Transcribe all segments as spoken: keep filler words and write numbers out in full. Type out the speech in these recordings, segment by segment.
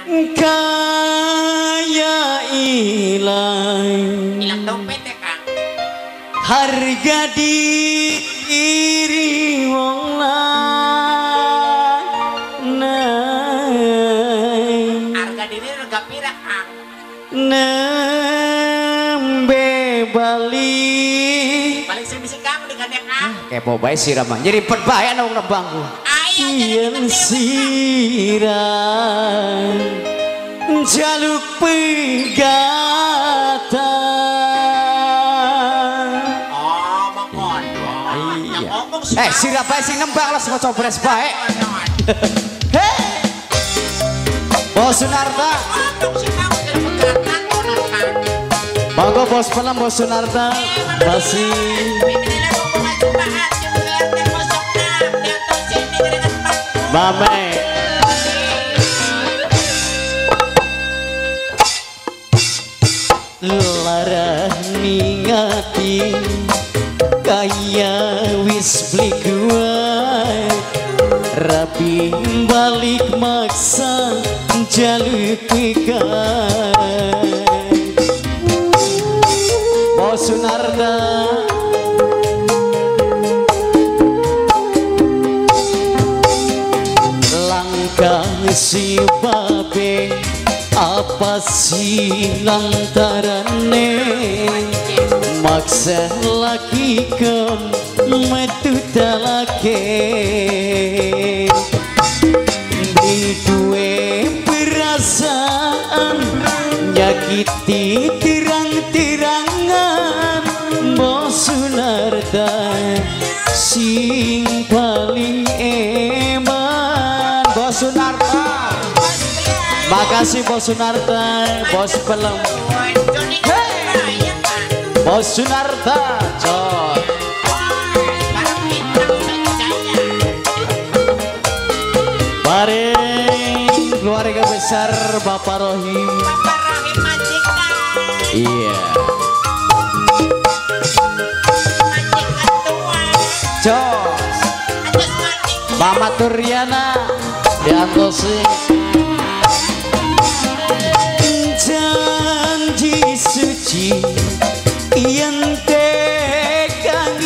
kaya ilang Ilang dompet ya Kang. harga diri wong lanang Harga diri harga pira Kang. nembe bali Paling sering bisa kamu dengan ya Kang. kepo bae sirah mah jadi pet bae ana wong nebangku Ayah jadi yen sirah jaluk pegatan Oh, mengondo. Iya. Yang ngomong sih. eh sirah bae sing nembang lah sing cobres bae hei Bos Sunarta Ngomong sih kamu jadi pegatan konon Kang. monggo bos pelam Bos Sunarta masih Pimpinan ngomong aja Pak. Cuma lihat yang masuknya. Dia tahu sini dengan Pak. Mame lara ningati kaya wis beli gua rapi balik maksa jaluk pikat Bos Sunarta langkah si babe apa sih lantarane maksa lagi kan metu talake di duwe perasaan nyakiti tirang-tirangan Bos Sunarta sing paling eman Bos Sunarta makasih Bos Sunarta Bos Pelem Bos Sunarta cok bareng keluarga besar Bapak Rohim iya cok Mama Turiana diantosi janji suci yang tegang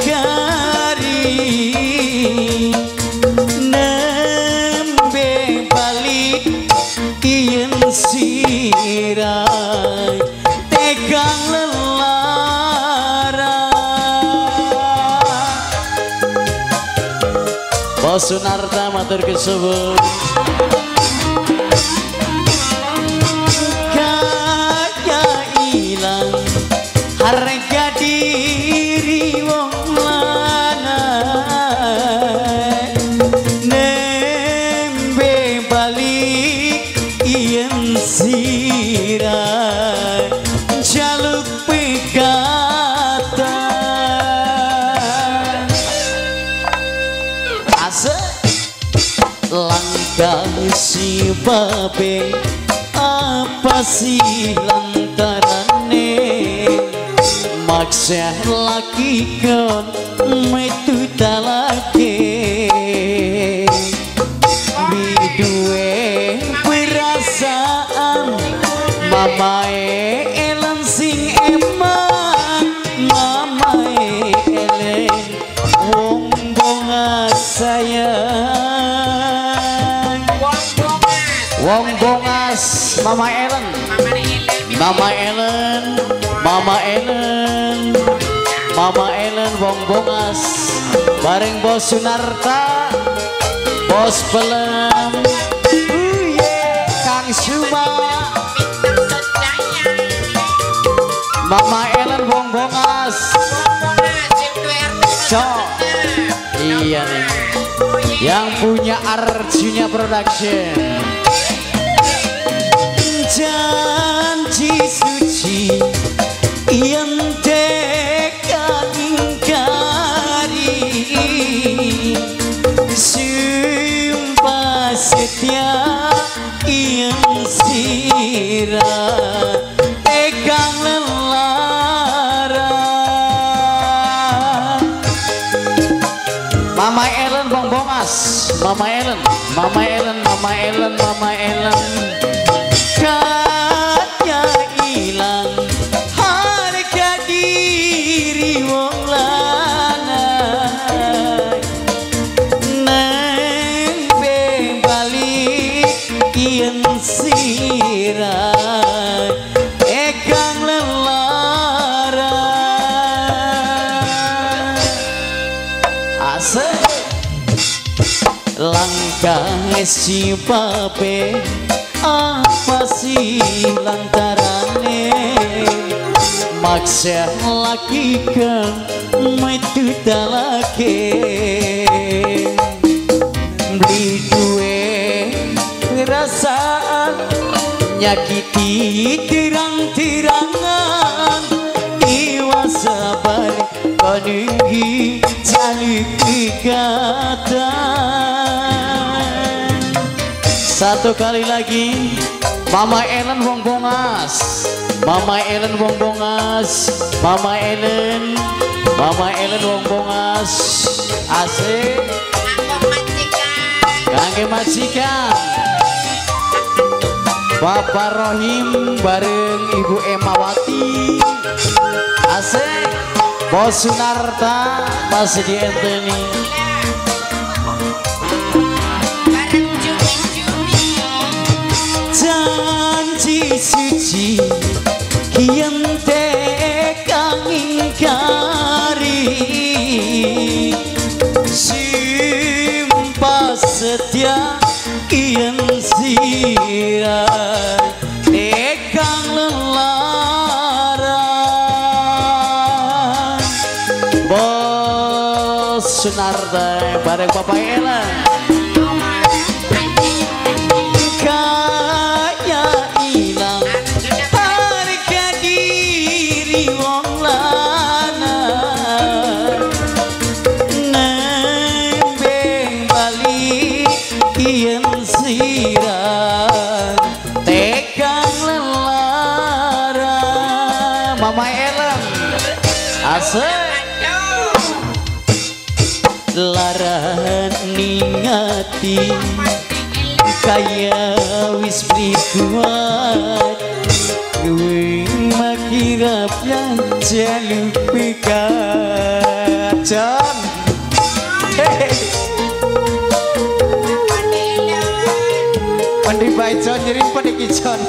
ingkari nembe balik yang sirai tegang lelara Bos Sunarta matur kesuwun harga diri wong lanang nembe balik yen sirah jaluk pegatan asik langkah si babe apa sih lantarane maksa laki kan metu talake biduwe perasaan mamae elen sing emang mamae elen wong bongas sayang wong bongas Mama Ellen Mama Ellen Mama Ellen Mama Ellen wong bongas bareng Bos Sunarta Bos Pelem uye Kang Suma Mama Ellen wong bongas cok iya nih yang punya Arjuna Production janji suci yang tegang ingkari sumpah setia yang sirah tegang lelara Mama Ellen Bong Bongas Mama Ellen Mama Ellen Mama Ellen Mama Ellen kaya ilang harga diri wong lanang neng balik yen sirah ekang lelara asik langkah si pape apa sih lantarane maksa laki kang metu talake beli duwe perasaan nyakiti tirang-tirangan iwa sabar koninggi jalik ikatan satu kali lagi Mama Ellen Wong Bongas Mama Ellen Wong Bongas Mama Ellen Mama Ellen Wong Bongas asik kangge majikan Bapak Rohim bareng Ibu Emawati asik Bos Sunarta masih di Anthony janji suci kian tekang ingkari simpa setia kian sirai tekang lelara Bos Sunarta bareng Bapak Ella Mama Ellen asik laran ningati kaya wis kuat gue makirap yang jaluk pikat John Pandi baik John jadi pandi John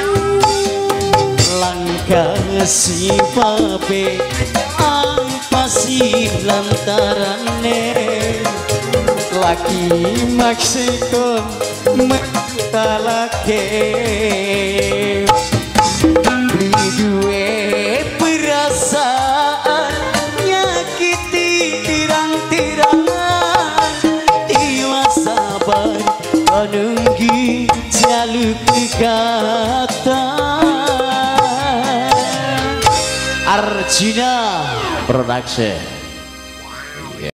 langkah si pape apa sih lantarane laki maksikon metalake beli duwe perasaan nyakiti tirang-tirangan iwa sabar konunggi jaluk kata Arjina Production.